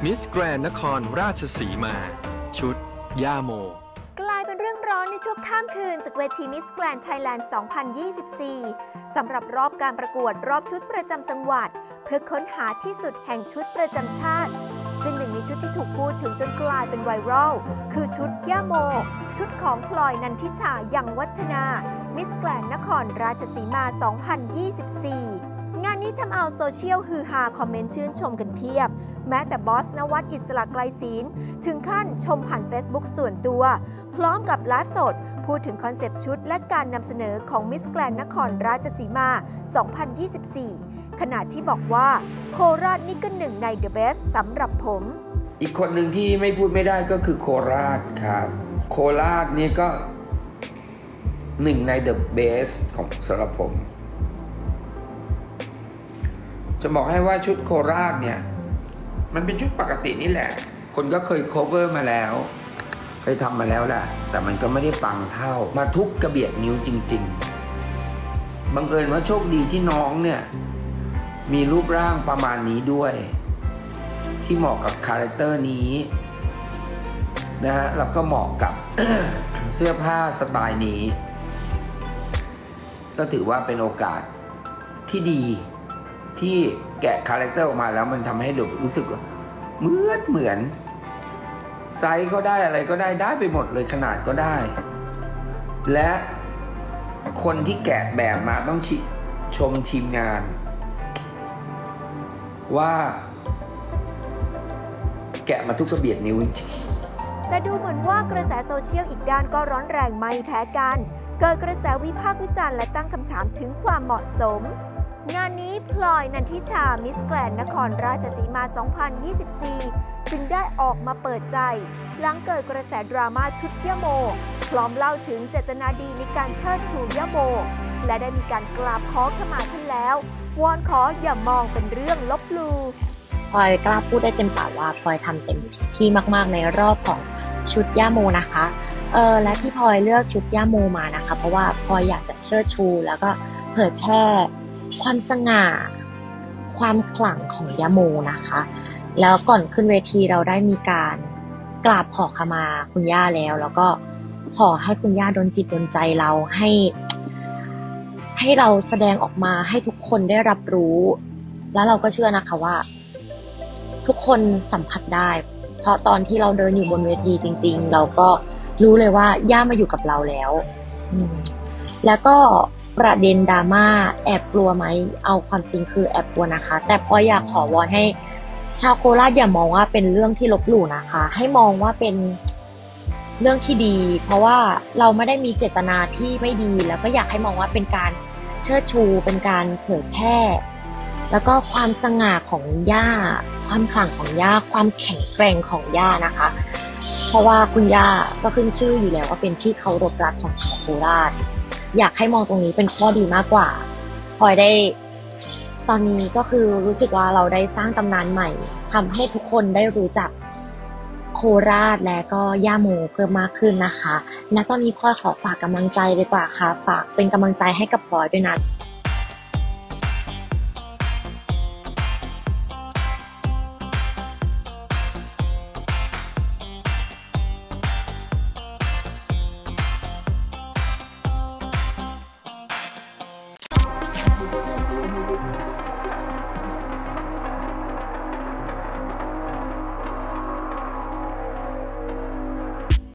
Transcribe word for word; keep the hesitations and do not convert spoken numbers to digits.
มิสแกรนด์นครราชสีมาชุดย่าโมกลายเป็นเรื่องร้อนในช่วงข้ามคืนจากเวทีมิสแกรนด์ไทยแลนด์ สองพันยี่สิบสี่ สำหรับรอบการประกวดรอบชุดประจำจังหวัดเพื่อค้นหาที่สุดแห่งชุดประจำชาติซึ่งหนึ่งในชุดที่ถูกพูดถึงจนกลายเป็นไวรัลคือชุดย่าโมชุดของพลอยนันทิชายังวัฒนามิสแกรนด์นครราชสีมา สองพันยี่สิบสี่ งานนี้ทำเอาโซเชียลฮือฮาคอมเมนต์ชื่นชมกันเพียบแม้แต่บอสนวัตอิสระไกลศีลถึงขั้นชมผ่าน Facebook ส่วนตัวพร้อมกับไลฟ์สดพูดถึงคอนเซปต์ชุดและการนำเสนอของมิสแกรนด์นครราชสีมา สองพันยี่สิบสี่ ขณะที่บอกว่าโคราชนี่ก็หนึ่งใน The Best สำหรับผมอีกคนหนึ่งที่ไม่พูดไม่ได้ก็คือโคราชครับโคราชนี่ก็หนึ่งใน The Best ของสำหรับผมจะบอกให้ว่าชุดโคราชเนี่ยมันเป็นชุดปกตินี่แหละคนก็เคย cover มาแล้วเคยทำมาแล้วแหละแต่มันก็ไม่ได้ปังเท่ามาทุกกระเบียดนิ้วจริงๆบังเอิญว่าโชคดีที่น้องเนี่ยมีรูปร่างประมาณนี้ด้วยที่เหมาะกับคาแรคเตอร์นี้นะฮะแล้วก็เหมาะกับ เสื้อผ้าสไตล์นี้ก็ถือว่าเป็นโอกาสที่ดีที่แกะคาแรคเตอร์ออกมาแล้วมันทำให้ดูรู้สึกเหมือนเหมือนไซส์ก็ได้อะไรก็ได้ได้ไปหมดเลยขนาดก็ได้และคนที่แกะแบบมาต้องชมทีมงานว่าแกะมาทุกกระเบียดนิ้วจริงแต่ดูเหมือนว่ากระแสโซเชียลอีกด้านก็ร้อนแรงไม่แพ้กันเกิดกระแสวิพากษ์วิจารณ์และตั้งคำถามถึงความเหมาะสมงานนี้พลอยนันทิชามิสแกรนด์นครราชสีมา สองพันยี่สิบสี่ จึงได้ออกมาเปิดใจหลังเกิดกระแสดราม่าชุดย่าโมพร้อมเล่าถึงเจตนาดีในการเชิดชูย่าโมและได้มีการกราบขอขมาท่านแล้ววอนขออย่ามองเป็นเรื่องลบหลู่พลอยกล้าพูดได้เต็มปากว่าพลอยทำเต็มที่มากๆในรอบของชุดย่าโมนะคะเออและที่พลอยเลือกชุดย่าโมมานะคะเพราะว่าพลอยอยากจะเชิดชูแล้วก็เผยแพร่ความสง่าความขลังของย่าโมนะคะแล้วก่อนขึ้นเวทีเราได้มีการกราบขอขมาคุณย่าแล้วแล้วก็ขอให้คุณย่าดลจิตดลใจเราให้ให้เราแสดงออกมาให้ทุกคนได้รับรู้แล้วเราก็เชื่อนะคะว่าทุกคนสัมผัสได้เพราะตอนที่เราเดินอยู่บนเวทีจริงๆเราก็รู้เลยว่าย่ามาอยู่กับเราแล้วแล้วก็ประเด็นดราม่าแอบกลัวไหมเอาความจริงคือแอบกลัวนะคะแต่พออยากขอวอนให้ชาวโคราชอย่ามองว่าเป็นเรื่องที่ลบหลู่นะคะให้มองว่าเป็นเรื่องที่ดีเพราะว่าเราไม่ได้มีเจตนาที่ไม่ดีแล้วก็อยากให้มองว่าเป็นการเชิดชูเป็นการเผยแพร่แล้วก็ความสง่าของย่าความขลังของย่าความแข็งแกร่งของย่านะคะเพราะว่าคุณย่าก็ขึ้นชื่ออยู่แล้วว่าเป็นที่เคารพรักของชาวโคราชอยากให้มองตรงนี้เป็นข้อดีมากกว่าพลอยได้ตอนนี้ก็คือรู้สึกว่าเราได้สร้างตำนานใหม่ทำให้ทุกคนได้รู้จักโคราชและก็ย่าโมเพิ่มมากขึ้นนะคะและตอนนี้พลอยขอฝากกำลังใจดีกว่าค่ะฝากเป็นกำลังใจให้กับพลอยด้วยนะ